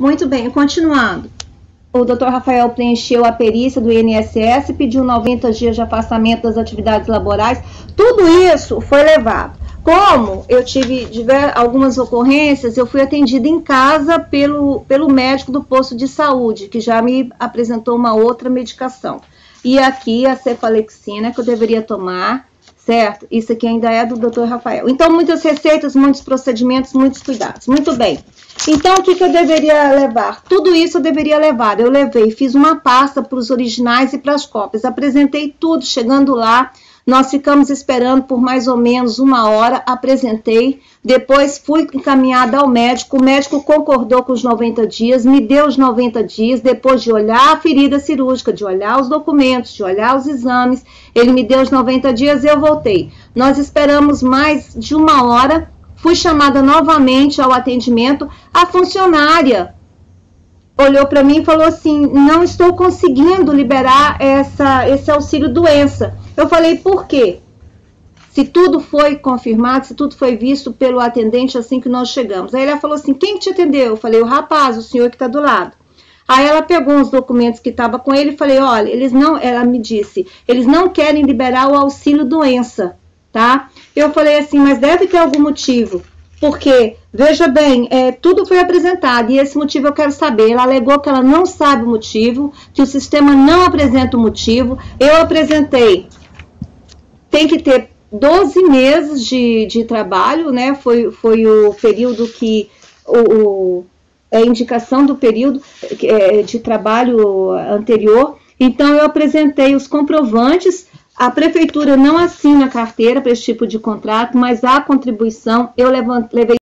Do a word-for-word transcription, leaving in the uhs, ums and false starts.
Muito bem, continuando. O doutor Rafael preencheu a perícia do I N S S, pediu noventa dias de afastamento das atividades laborais. Tudo isso foi levado. Como eu tive diversas, algumas ocorrências, eu fui atendida em casa pelo, pelo médico do posto de saúde, que já me apresentou uma outra medicação. E aqui a cefalexina que eu deveria tomar, certo? Isso aqui ainda é do doutor Rafael. Então, muitas receitas, muitos procedimentos, muitos cuidados. Muito bem. Então, o que, que eu deveria levar? Tudo isso eu deveria levar. Eu levei, fiz uma pasta para os originais e para as cópias. Apresentei tudo, chegando lá. Nós ficamos esperando por mais ou menos uma hora, apresentei, depois fui encaminhada ao médico, o médico concordou com os noventa dias, me deu os noventa dias, depois de olhar a ferida cirúrgica, de olhar os documentos, de olhar os exames, ele me deu os noventa dias e eu voltei. Nós esperamos mais de uma hora, fui chamada novamente ao atendimento, a funcionária olhou para mim e falou assim, não estou conseguindo liberar essa, esse auxílio doença. Eu falei, por quê? Se tudo foi confirmado, se tudo foi visto pelo atendente assim que nós chegamos. Aí ela falou assim, quem que te atendeu? Eu falei, o rapaz, o senhor que está do lado. Aí ela pegou os documentos que estava com ele e falei, olha, eles não, ela me disse, eles não querem liberar o auxílio doença, tá? Eu falei assim, mas deve ter algum motivo. Porque, veja bem, é, tudo foi apresentado e esse motivo eu quero saber. Ela alegou que ela não sabe o motivo, que o sistema não apresenta o motivo. Eu apresentei, tem que ter doze meses de, de trabalho, né? Foi, foi o período que, o, o, é a indicação do período é, de trabalho anterior. Então, eu apresentei os comprovantes. A prefeitura não assina carteira para esse tipo de contrato, mas a contribuição eu levei